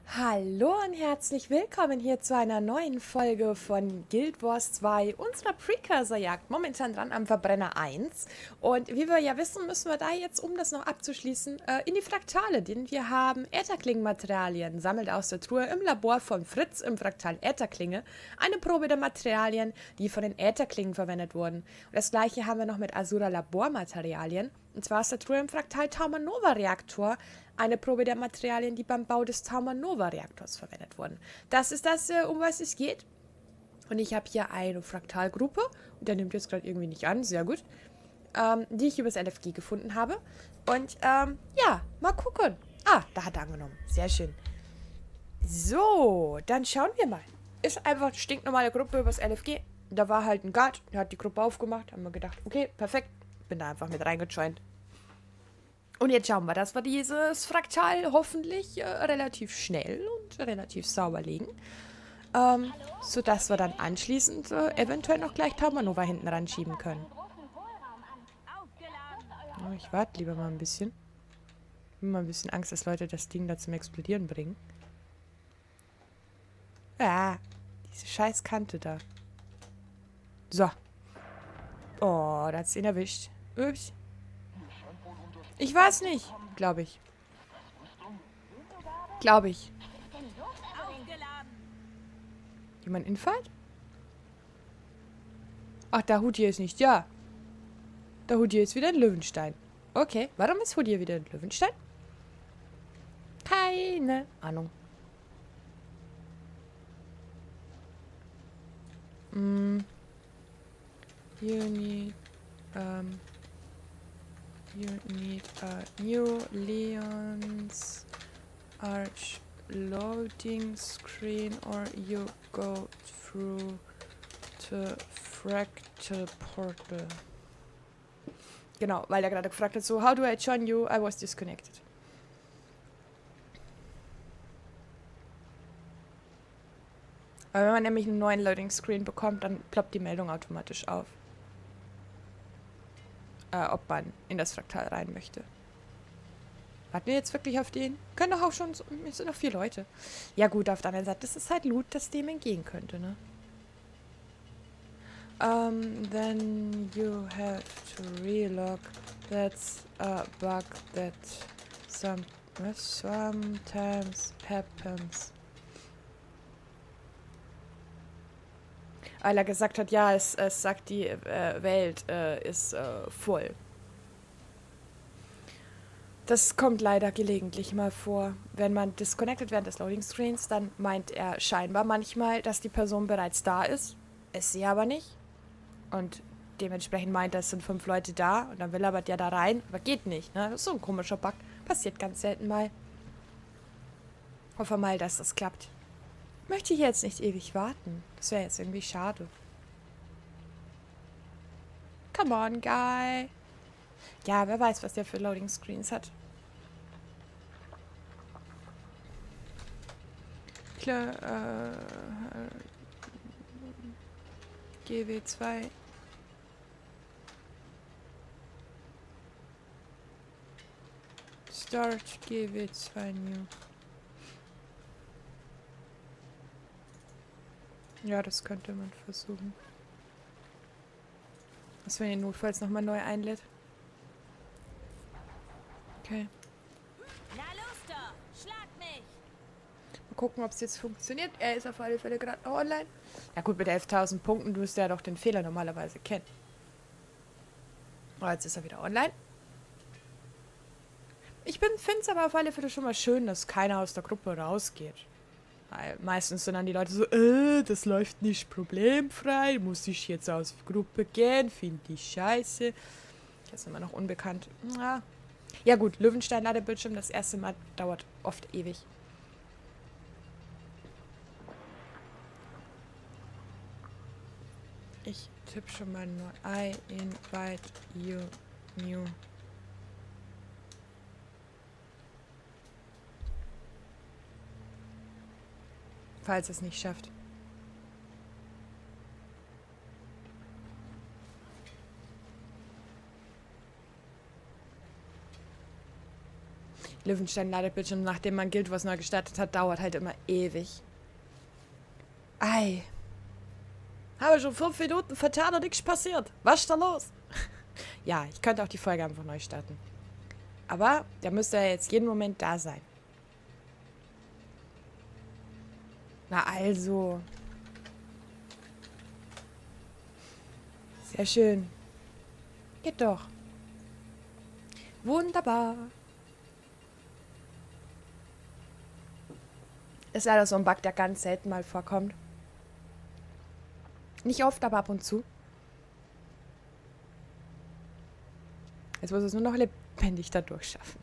Hallo und herzlich willkommen hier zu einer neuen Folge von Guild Wars 2, unserer Precursor-Jagd. Momentan dran am Verbrenner 1. Und wie wir ja wissen, müssen wir da jetzt, um das noch abzuschließen, in die Fraktale, denn wir haben Ätherklingenmaterialien, sammelt aus der Truhe im Labor von Fritz im Fraktal Ätherklinge eine Probe der Materialien, die von den Ätherklingen verwendet wurden. Und das gleiche haben wir noch mit Asura Labormaterialien, und zwar aus der Truhe im Fraktal Taumanova Reaktor, eine Probe der Materialien, die beim Bau des Taumanova-Reaktors verwendet wurden. Das ist das, um was es geht. Und ich habe hier eine Fraktalgruppe, und der nimmt jetzt gerade irgendwie nicht an, sehr gut, die ich übers LFG gefunden habe. Und ja, mal gucken. Ah, da hat er angenommen. Sehr schön. So, dann schauen wir mal. Ist einfach eine stinknormale Gruppe übers LFG. Da war halt ein Guard, der hat die Gruppe aufgemacht. Haben wir gedacht, okay, perfekt. Bin da einfach mit reingejoint. Und jetzt schauen wir, dass wir dieses Fraktal hoffentlich relativ schnell und relativ sauber legen. Sodass wir dann anschließend eventuell noch gleich Taumanova hinten ranschieben können. Oh, ich warte lieber mal ein bisschen. Ich habe mal ein bisschen Angst, dass Leute das Ding da zum Explodieren bringen. Ja, diese scheiß Kante da. So. Oh, da hat's ihn erwischt. Ups. Ich weiß nicht. Glaube ich. Glaube ich. Jemand Infight? Ach, der Hutier ist nicht. Ja. Der Hutier ist wieder in Löwenstein. Okay. Warum ist Hutier wieder in Löwenstein? Keine Ahnung. You need a new Leon's Arch loading screen or you go through the Fractal Portal. Genau, weil er gerade gefragt hat, so, how do I join you? I was disconnected. Aber wenn man nämlich einen neuen Loading Screen bekommt, dann ploppt die Meldung automatisch auf. Ob man in das Fraktal rein möchte. Warten wir jetzt wirklich auf den? Können doch auch schon, es sind noch 4 Leute. Ja gut, auf der anderen Seite, das ist halt Loot, das dem entgehen könnte, ne? Then you have to relog. That's a bug that sometimes happens. Weil er gesagt hat, ja, es sagt, die Welt ist voll. Das kommt leider gelegentlich mal vor. Wenn man disconnected während des Loading Screens, dann meint er scheinbar manchmal, dass die Person bereits da ist. Ist sie aber nicht. Und dementsprechend meint er, es sind 5 Leute da. Und dann will aber der da rein. Aber geht nicht. Ne? Das ist so ein komischer Bug. Passiert ganz selten mal. Hoffe mal, dass das klappt. Möchte ich jetzt nicht ewig warten. Das wäre jetzt irgendwie schade. Come on, guy. Ja, wer weiß, was der für Loading Screens hat. Klar, GW2. Start GW2 New. Ja, das könnte man versuchen. Was, wenn ihr notfalls nochmal neu einlädt? Okay. Na los doch, schlag mich! Mal gucken, ob es jetzt funktioniert. Er ist auf alle Fälle gerade noch online. Ja gut, mit 11.000 Punkten wirst du ja doch den Fehler normalerweise kennen. Oh, jetzt ist er wieder online. Ich finde es aber auf alle Fälle schon mal schön, dass keiner aus der Gruppe rausgeht. Weil meistens sind dann die Leute so, das läuft nicht problemfrei, muss ich jetzt aus der Gruppe gehen, finde ich scheiße. Das ist immer noch unbekannt. Ja gut, Löwenstein-Ladebildschirm, das erste Mal dauert oft ewig. Ich tippe schon mal nur I invite you new. Falls es nicht schafft. Löwenstein-Ladebildschirm, nachdem man Guild Wars neu gestartet hat, dauert halt immer ewig. Ei. Habe schon 5 Minuten vertan und nichts passiert. Was ist da los? Ja, ich könnte auch die Folge einfach neu starten. Aber der müsste ja jetzt jeden Moment da sein. Na also. Sehr schön. Geht doch. Wunderbar. Ist leider so ein Bug, der ganz selten mal vorkommt. Nicht oft, aber ab und zu. Jetzt muss es nur noch lebendig da durchschaffen.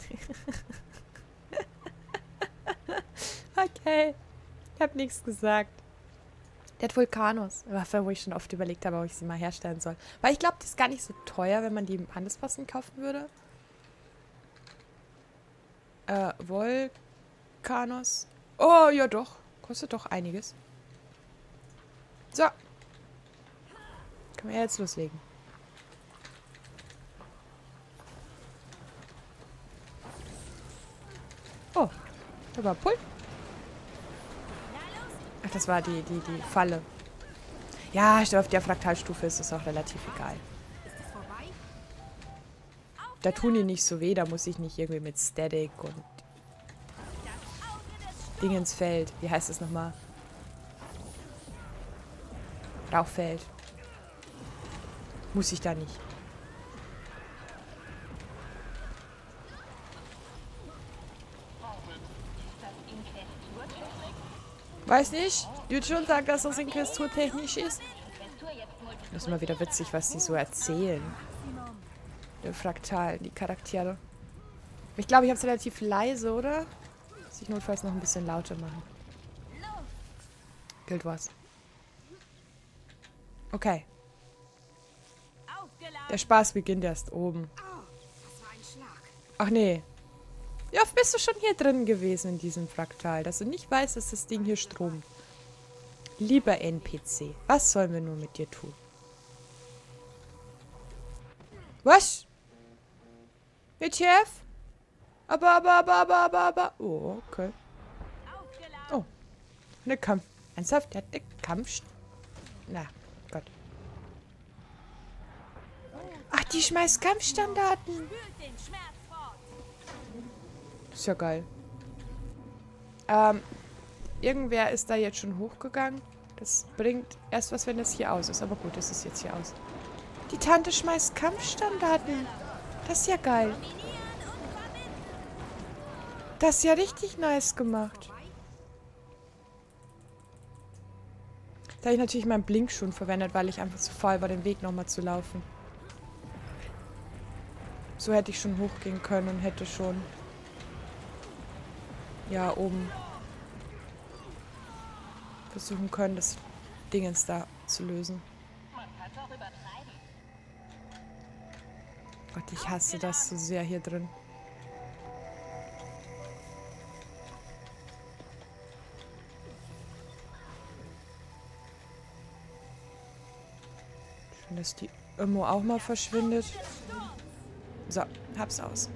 Okay. Ich habe nichts gesagt. Der hat Vulkanus. Waffe, wo ich schon oft überlegt habe, ob ich sie mal herstellen soll. Weil ich glaube, die ist gar nicht so teuer, wenn man die im Handelspassen kaufen würde. Vulkanus. Oh, ja doch. Kostet doch einiges. So. Können wir jetzt loslegen. Oh. Da war Pult. Ach, das war die Falle. Ja, ich glaube, auf der Fraktalstufe ist es auch relativ egal. Da tun die nicht so weh, da muss ich nicht irgendwie mit Static und Dingensfeld. Wie heißt es nochmal? Rauchfeld. Muss ich da nicht. Weiß nicht. Jütschun sagt, dass das inquisiturtechnisch ist. Das ist mal wieder witzig, was die so erzählen. Der Fraktal, die Charaktere. Ich glaube, ich habe es relativ leise, oder? Muss ich notfalls noch ein bisschen lauter machen. Guild Wars. Okay. Der Spaß beginnt erst oben. Ach nee. Wie oft bist du schon hier drin gewesen in diesem Fraktal, dass du nicht weißt, dass das Ding hier stromt? Lieber NPC, was sollen wir nur mit dir tun? Was? WTF? Aber. Oh, okay. Oh. Eine Kampf. Ernsthaft? Der hat eine Kampf... Na, Gott. Ach, die schmeißt Kampfstandarten. Ist ja geil. Irgendwer ist da jetzt schon hochgegangen. Das bringt erst was, wenn das hier aus ist. Aber gut, das ist jetzt hier aus. Die Tante schmeißt Kampfstandarten. Das ist ja geil. Das ist ja richtig nice gemacht. Da habe ich natürlich meinen Blink schon verwendet, weil ich einfach zu faul war, den Weg nochmal zu laufen. So hätte ich schon hochgehen können und hätte schon... Ja, oben versuchen können, das Dingens da zu lösen. Gott, ich hasse das so sehr hier drin. Schön, dass die Immo auch mal verschwindet. So, hab's aus.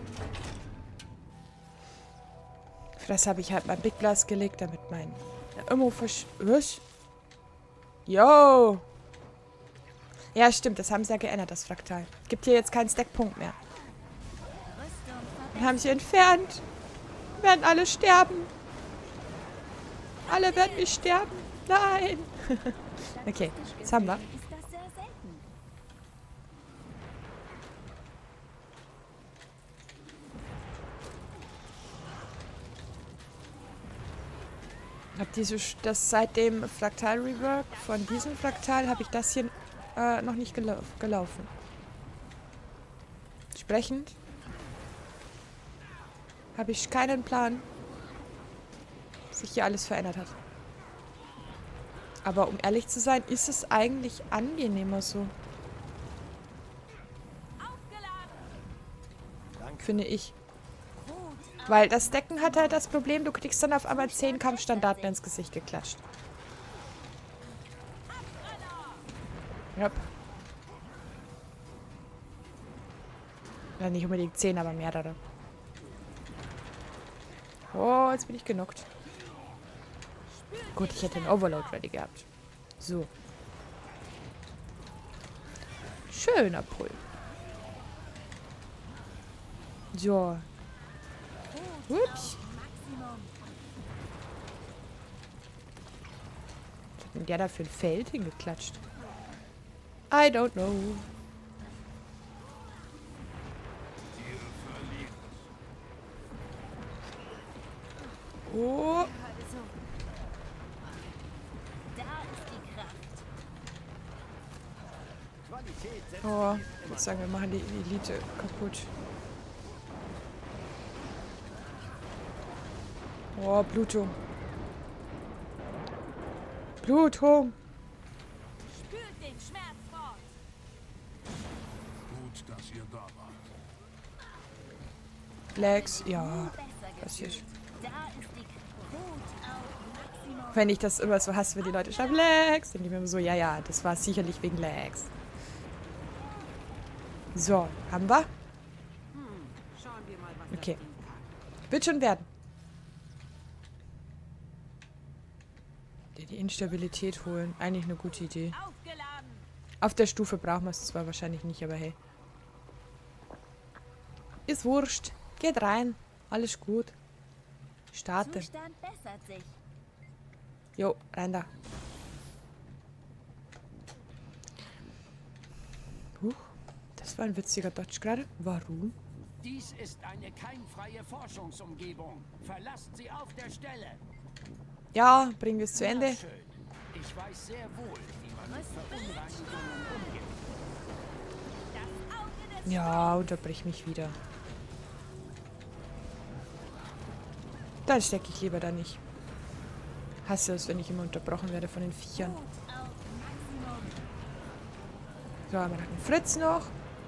Für das habe ich halt mein Big Blast gelegt, damit mein Immo verschwindet. Yo! Ja, stimmt, das haben sie ja geändert, das Fraktal. Gibt hier jetzt keinen Stackpunkt mehr. Wir haben sie entfernt. Wir werden alle sterben. Alle werden nicht sterben. Nein. Okay, jetzt haben wir. Das seit dem Fraktal Rework von diesem Fraktal habe ich das hier noch nicht gelaufen. Entsprechend habe ich keinen Plan, was sich hier alles verändert hat. Aber um ehrlich zu sein, ist es eigentlich angenehmer so. Finde ich. Weil das Decken hat halt das Problem, du kriegst dann auf einmal 10 Kampfstandarten ins Gesicht geklatscht. Yep. Ja, nicht unbedingt 10, aber mehrere. Oh, jetzt bin ich genockt. Gut, ich hätte den Overload ready gehabt. So. Schöner Pull. So. Ups. Was hat denn der da für ein Feld hingeklatscht? I don't know. Oh. Oh, ich würde sagen, wir machen die Elite kaputt. Oh, Blutung. Blutung. Spürt den Schmerz fort. Gut, dass ihr da wart. Lex, ja. Passiert. Da ist die Wut auf Maximum. Wenn ich das immer so hasse, wenn die Leute schreiben Lex, dann die mir immer so, ja, das war sicherlich wegen Lex. So, haben wir? Okay. Wird schon werden. Die Instabilität holen. Eigentlich eine gute Idee. Aufgeladen. Auf der Stufe brauchen wir es zwar wahrscheinlich nicht, aber hey. Ist wurscht. Geht rein. Alles gut. Starte. Zustand bessert sich. Jo, rein da. Huch, das war ein witziger Dodge gerade. Warum? Dies ist eine keimfreie Forschungsumgebung. Verlasst sie auf der Stelle. Ja, bringen wir es zu Na Ende. schön. Ich weiß sehr wohl, wie man mit Verunreinigungen umgeht. Das Auge des Ja, unterbrich mich wieder. Dann stecke ich lieber da nicht. Hasse es, wenn ich immer unterbrochen werde von den Viechern. Wut auf Maximum. So, haben wir noch den Fritz noch.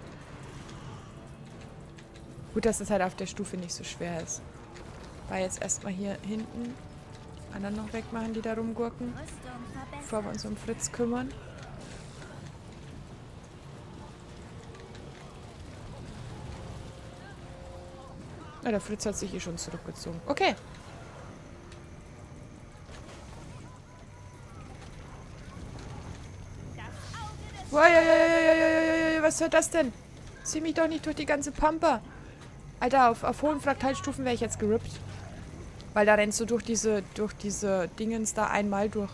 Gut, dass das halt auf der Stufe nicht so schwer ist. War jetzt erstmal hier hinten anderen noch wegmachen, die da rumgurken, Rüstung verbessert. bevor wir uns um Fritz kümmern. Ja, der Fritz hat sich eh schon zurückgezogen. Okay. Was soll das denn? Zieh mich doch nicht durch die ganze Pampa. Alter, auf hohen Fraktalstufen wäre ich jetzt gerippt. Weil da rennst du durch diese Dingens da einmal durch.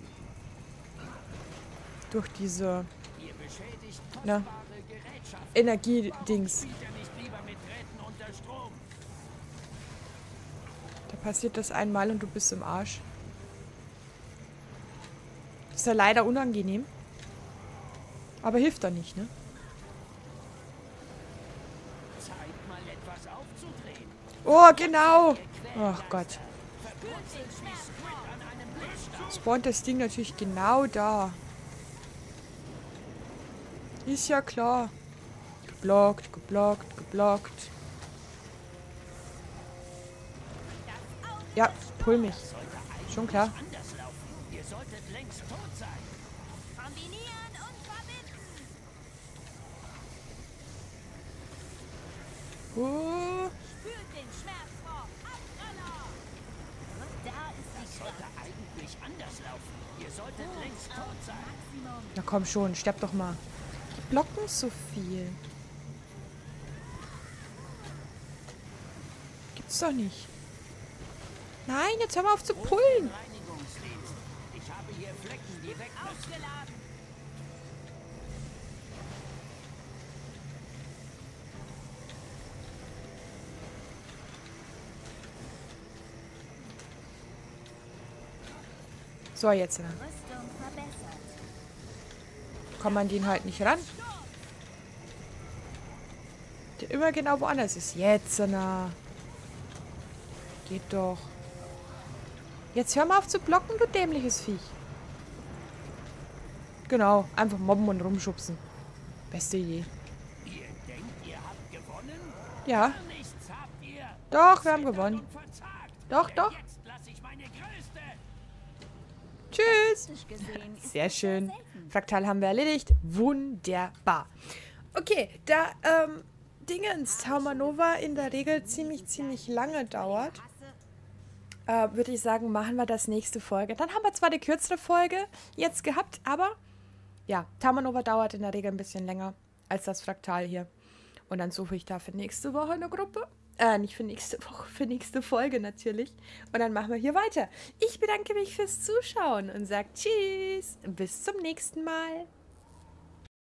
Durch diese Ihr beschädigt Na. kostbare Gerätschaften. Energiedings. Spielt ihr nicht lieber mit Drähten unter Strom? Da passiert das einmal und du bist im Arsch. Ist ja leider unangenehm. Aber hilft doch nicht, ne? Zeit mal etwas aufzudrehen. Oh, genau. Ach Gott. Verkürzt wie Squid an einem Buchstaben. Spawnt das Ding natürlich genau da. Ist ja klar. Geblockt, geblockt, geblockt. Ja, pull mich. Schon klar. Anders laufen. Ihr solltet längst tot sein. Kombinieren und verbinden. Spürt den Schmerz fort. Abpraller. Da ist die Sollte Kraft. eigentlich anders laufen. Ihr solltet längst tot sein. Maximum. Na komm schon, sterb doch mal. Die blocken so viel. Gibt's doch nicht. Nein, jetzt hör mal auf zu pullen. Reinigungsdienst. Ich habe hier Flecken, die weg müssen. Aufgeladen. So, jetzt. Rüstung verbessert. Kommt man den halt nicht ran. Der immer genau woanders ist. Jetzt, na. Geht doch. Jetzt hör mal auf zu blocken, du dämliches Viech. Genau, einfach mobben und rumschubsen. Beste Idee. Ihr denkt, ihr habt gewonnen? Ja, Nichts habt ihr. doch, wir haben gewonnen. Und verzagt. Doch, Denn doch. Jetzt lasse ich meine größte. Tschüss. Optisch gesehen ist Sehr das schön. selten. Fraktal haben wir erledigt. Wunderbar. Okay, da Dingens Taumanova in der Regel ziemlich lange dauert, würde ich sagen, machen wir das nächste Folge. Dann haben wir zwar die kürzere Folge jetzt gehabt, aber ja, Tamanova dauert in der Regel ein bisschen länger als das Fraktal hier. Und dann suche ich da für nächste Woche eine Gruppe. Nicht für nächste Woche, für nächste Folge natürlich. Und dann machen wir hier weiter. Ich bedanke mich fürs Zuschauen und sage Tschüss. Bis zum nächsten Mal.